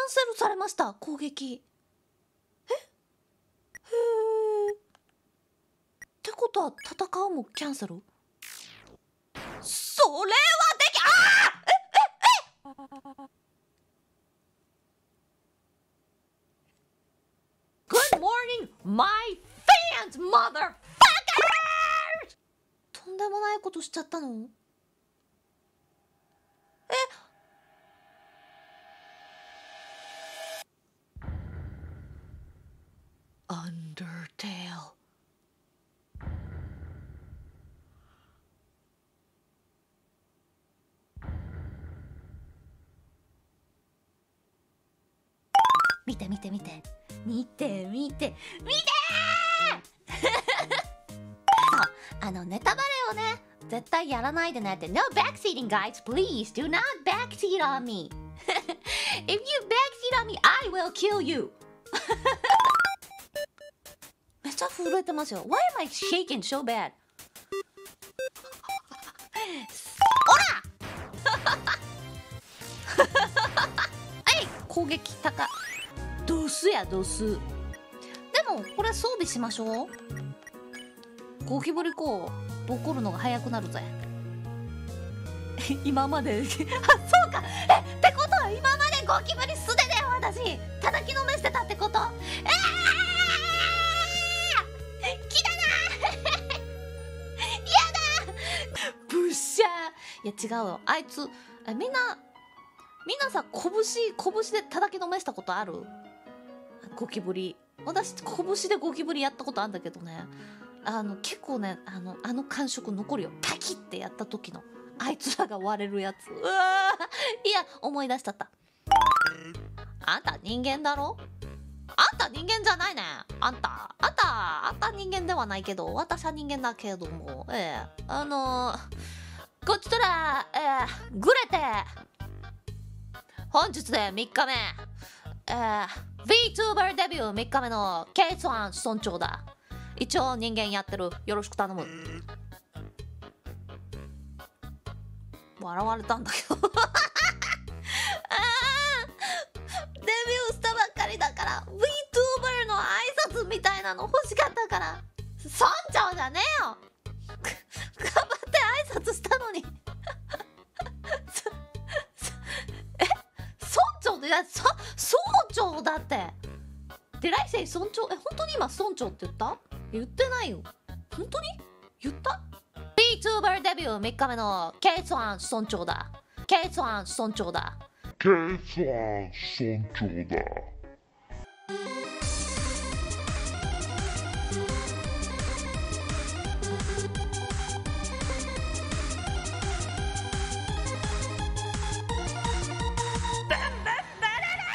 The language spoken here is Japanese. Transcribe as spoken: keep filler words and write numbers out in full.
ンセルされました、攻撃。えへえ。ってことは戦うもキャンセル？それはでき、あーえええ Good morning, my fans, motherfuckers! とんでもないことしちゃったの？えアンダーテール。見て見て見て見て見て見てそうあのネタバレをね絶対やらないでねって。 No backseating guys, please do not backseat on me. If you backseat on me, I will kill you. めっちゃ震えてますよ。 Why am I shaking so bad? おらはい、攻撃高い。ドスやドス。でもこれ装備しましょう。ゴキブリこうボコるのが早くなるぜ。今まであ、そうか。えってことは今までゴキブリ素手だよ私。叩きのめしてたってこと？えー来たなやだブッシャー。いや違うよ、あいつえみんなみんなさ、拳拳で叩きのめしたことある？ゴキブリ。私拳でゴキブリやったことあるんだけどね、あの結構ね、あのあの感触残るよ。パキッてやった時のあいつらが割れるやつ。うわいや思い出しちゃった。あんた人間だろ？あんた人間じゃないね。あんたあんたあんた人間ではないけど私は人間だけども、ええあのー、こっちとら、ええグレて本日でみっかめ、えー、VTuber デビューみっかめのケイツワン村長だ。一応人間やってる。よろしく頼む。笑われたんだけどあデビューしたばっかりだから VTuber の挨拶みたいなの欲しかったから。村長じゃねえよ頑張って挨拶したのにいや、そ、村長だって。デライセイ村長、え、本当に今村長って言った？言ってないよ。本当に言った？ VTuber デビューみっかめのケイツワン村長だ。ケイツワン村長だ。 ケイツワン村長だ。